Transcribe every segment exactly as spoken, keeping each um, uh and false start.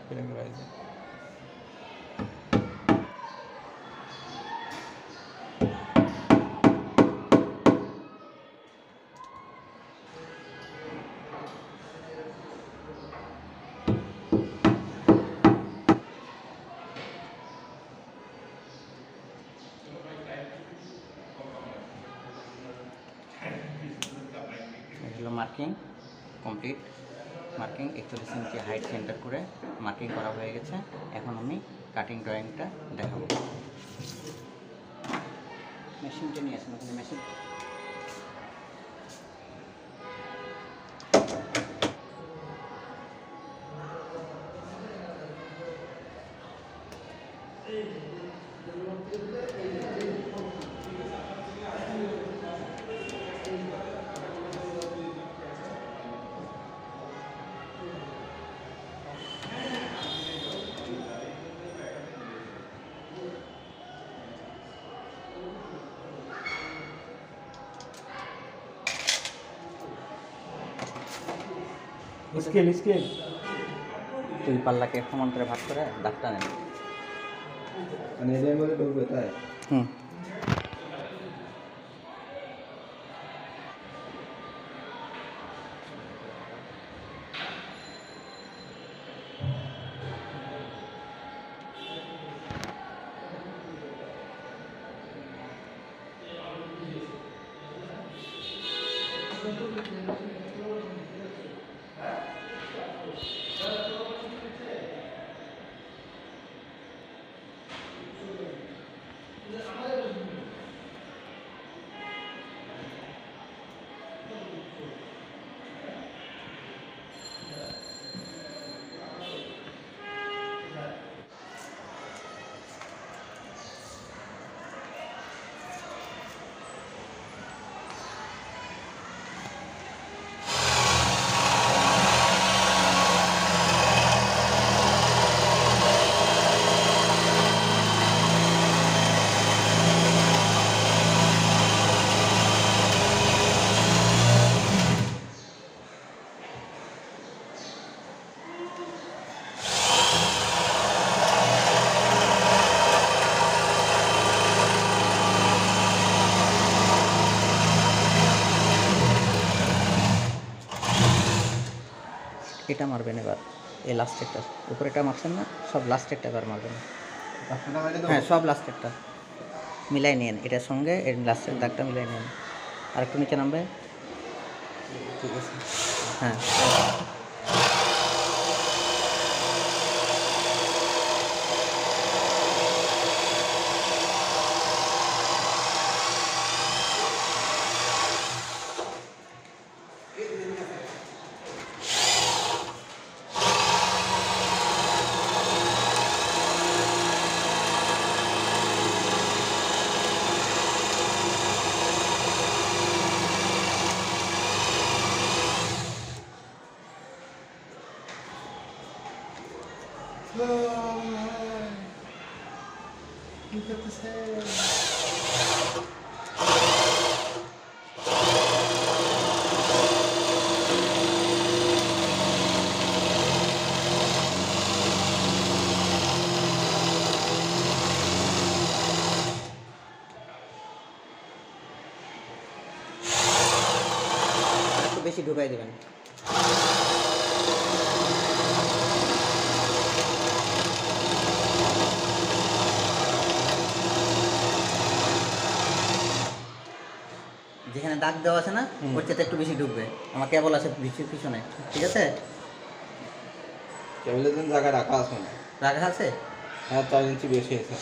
Categorizer. Marking complete. Marking একচল্লিশ inch height centre করে marking করা হয়ে গেছে। এখন আমি কাটিং ড্রয়িংটা দেখাবো। মেশিনটা নিয়ে আসুন, ওখানে মেশিন। স্কেল স্কেল দুই পাল্লাকে সমান করে ভাগ করে দাগটা নেন। মানে এর মধ্যে ঢুকবে তাই? হুম। এটা মারবেন এবার, এই লাস্টেরটা উপরেটা মারছেন না, সব লাস্টেরটা এবার মারবেন। হ্যাঁ, সব লাস্টেরটা মিলাই নিন, এটার সঙ্গে এর লাস্টের দাগটা মিলাই নিন। আর একটু নিচে নামবে। ঠিক আছে, হ্যাঁ। কি করতেছে? একটু বেশি ঢুকাই দেবেন। যেখানে দাগ দেওয়া আছে না, ওর চেয়ে একটু বেশি ঢুকবে। আমার কেবল আছে পিছনে, ঠিক আছে? কেবলের জন্য জায়গা রাখা আছে না? রাখা আছে? হ্যাঁ, চার ইঞ্চি বেশি আছে।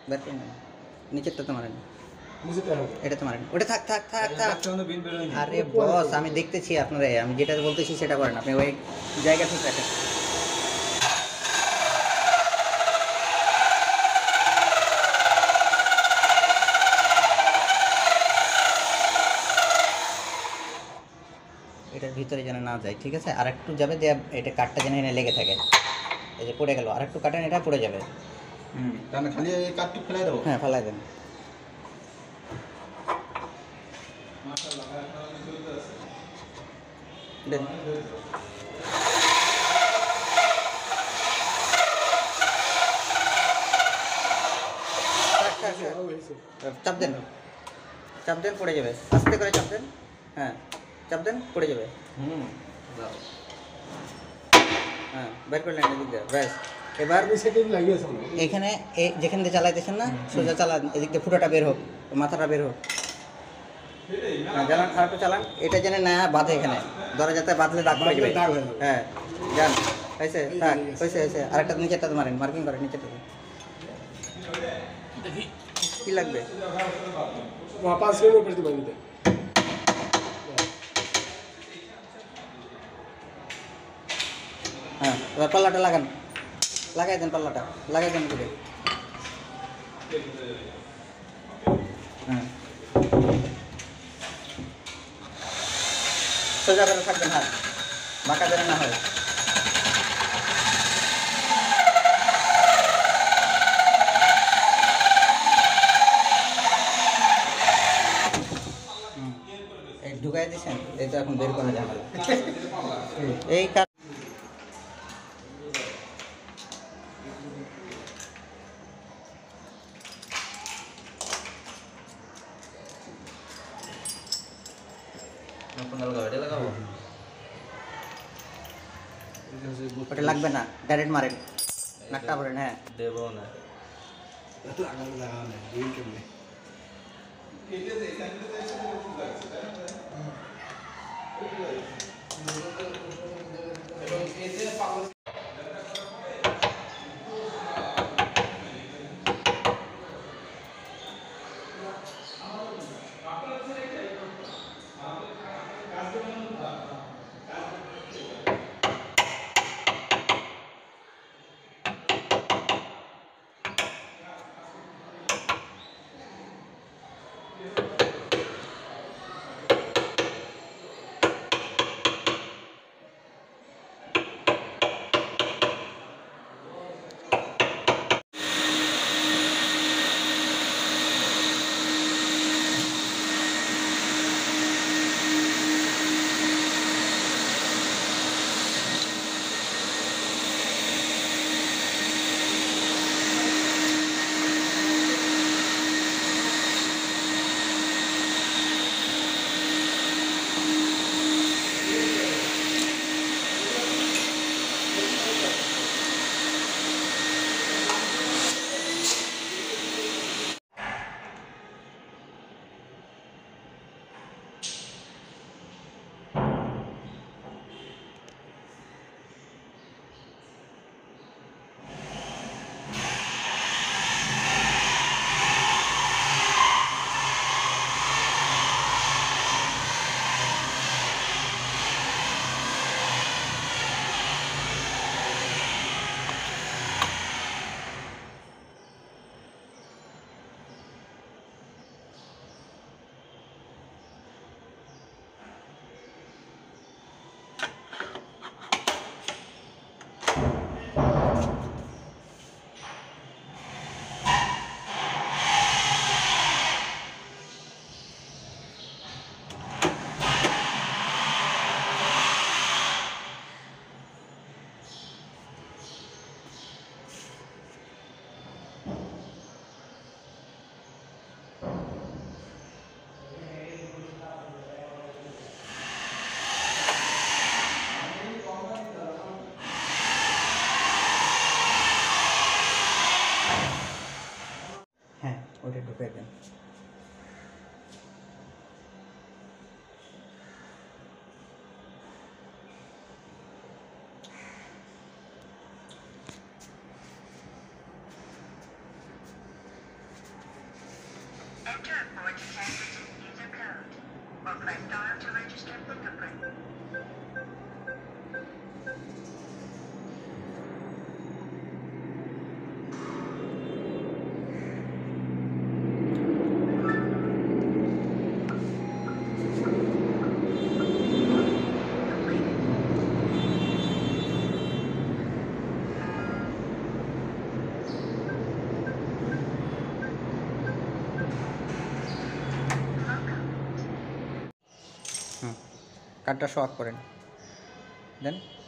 বের করে নেন, নিচেরটা তো মারেন, নিচেটা হবে এটা তো মারেন, ওটা থাক থাক থাক থাক। কোনো বিন বের হয়নি আরে বস আমি দেখতেছি আপনারা, আমি যেটা বলতেছি সেটা করেন, আপনি ওই জায়গা ঠিক রাখেন। এটার ভিতরে যেন না যায়, ঠিক আছে? আর একটু যাবে দিয়ে এটা কাঠটা যেন এনে লেগে থাকে, এই যে পড়ে গেল, আর একটু কাটেন, এটা পড়ে যাবে। হুম তাহলে খালি এই কাটটু ফেলাই দেবো হ্যাঁ ফেলাই দেন। দেন থাক, থাক, থাক। চাপ দেন, চাপ দেন, পড়ে যাবে, আস্তে করে চাপ দেন, হ্যাঁ চাপ দেন, পড়ে যাবে। হুম হ্যাঁ বের করলেন এদিক দিয়ে, ব্যাস। এবার সেকেন্ড লাগিয়েছে এখানে এই যেখান দিয়ে চালাইতেছেন না, সোজা চালান, এদিক দিয়ে ফুটোটা বের হোক, মাথাটা বের হোক। হ্যাঁ জ্বালান, আর একটু চালান, এটা যেন না বাঁধে এখানে, ধরা যাতে বাঁধলে দাগ পড়ে যাবে। দাগ হয়ে যাবে। হ্যাঁ যান, হয়েছে থাক, হয়েছে হয়েছে। আরেকটা নিচেরটা মারেন, মার্কিং করেন নিচেরটা। কি লাগবে? পাঁচ মিনিট উপরে দিতে পারি হ্যাঁ এবার পাল্লাটা লাগান, লাগাই দেন পাল্লাটা, লাগাই দেন করে। হ্যাঁ সোজা করে থাকবেন, হাত বাঁকা যেন না হয়। হুম। এই ঢুকাই দিয়েছেন, এই তো এখন বের করা ঝামেলা। এই কাজ ওটা লাগবে না, ডাইরেক্ট মারেন, নাকটা ভরেন। হ্যাঁ দেবো না লাগানো লাগানো নেই দুই কেমনে হ্যাঁ ওটা ঢুকে দেন। Enter a four-digit user code, or press star to register fingerprint. হুম কার্ডটা শো আপ করেন দেন